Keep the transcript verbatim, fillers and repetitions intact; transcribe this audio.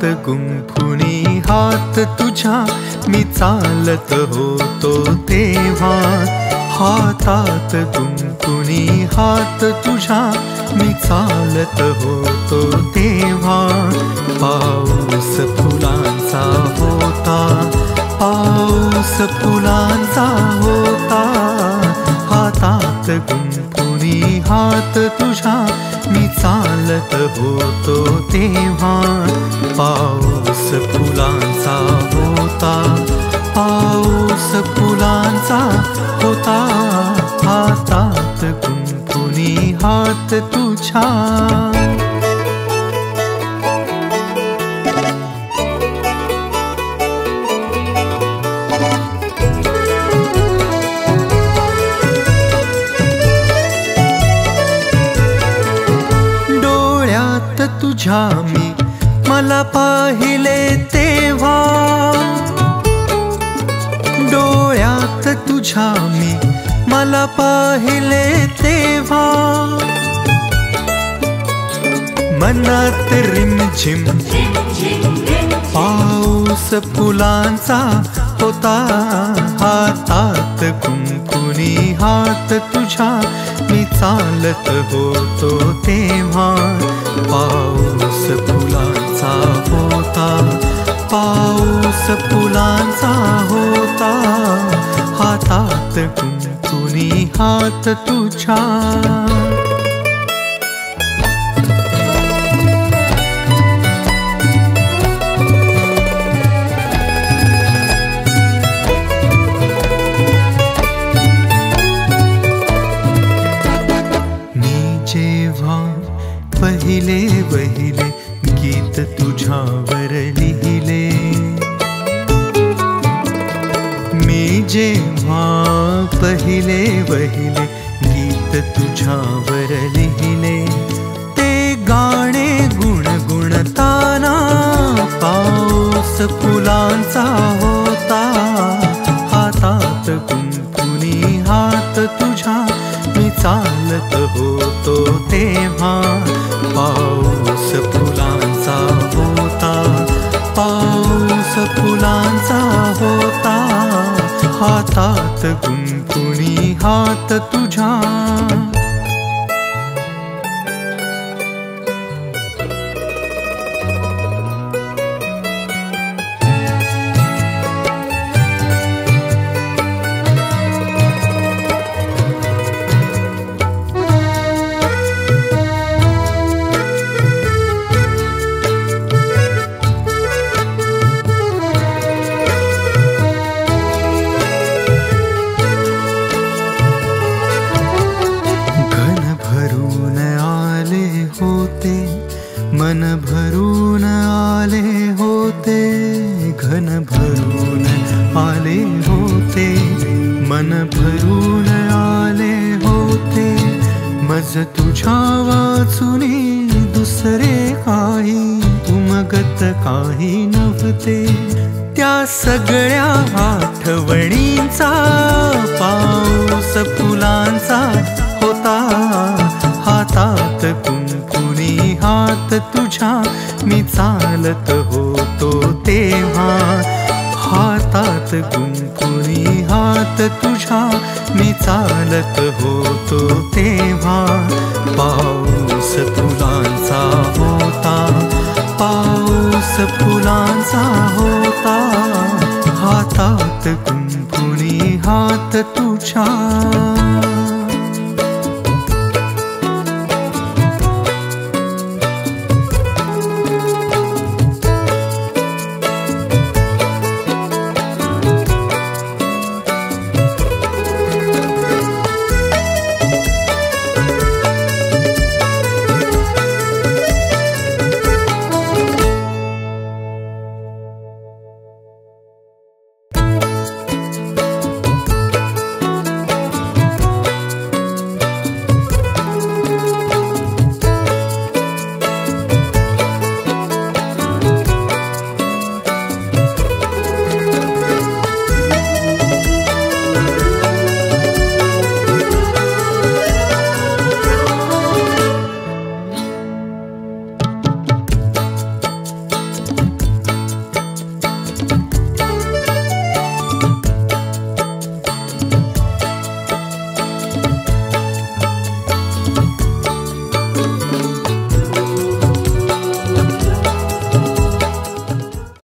गुंफुनी हात तुझ्या मी चालत होतो तेव्हा, हातात गुंफुनी हात तुझ्या मी चालत होतो तेव्हा, पाऊस फुलांचा होता, पाऊस फुलांचा होता, हातात गुंफुनी हात तुझ्या मी चालत होतो तेव्हा, पाऊस फुलांचा होता, पाऊस फुलांचा होता, हातात गुंफुनी हात तुझ्या। तुझ्या मी मला पाहिले तेव्हा, डोळ्यात तुझ्या मी मला पाहिले तेव्हा, मनात रिमझिम पाऊस फुलांचा होता, हातात गुंफुनी हात तुझ्या मी चालत होतो तेव्हा, पाऊस फुलांचा होता, पाऊस फुलांचा होता, हातात गुंफुनी हात तुझ्या। पहिले वहिले गीत तुझ्यावर लिहिले, मी जेव्हा पहिले वहिले गीत तुझ्यावर लिहिले, ते गाणे गुणगुणताना पाऊस फुलांचा होता, हातात गुंफुनी हात तुझ्या मी चालत होतो तेव्हा, पाऊस फुलांचा होता, पाऊस फुलांचा होता, हातात गुंफुनी हात तुझ्या। मन भरून आले होते, घन भरून आले होते, मन भरून आले होते, मज तुझ्या वाचुनी दुसरे काही उमगत काही नव्हते, त्या सगळ्या आठवणींचा पाऊस फुलांचा होता, हातात गुंफुनी हात तुझ्या मी चालत होतो तेव्हा, हातात गुंफुनी हात तुझ्या मी चालत होतो तेव्हा, पाऊस फुलांचा होता, पाऊस फुलांचा होता, हातात गुंफुनी हात तुझ्या।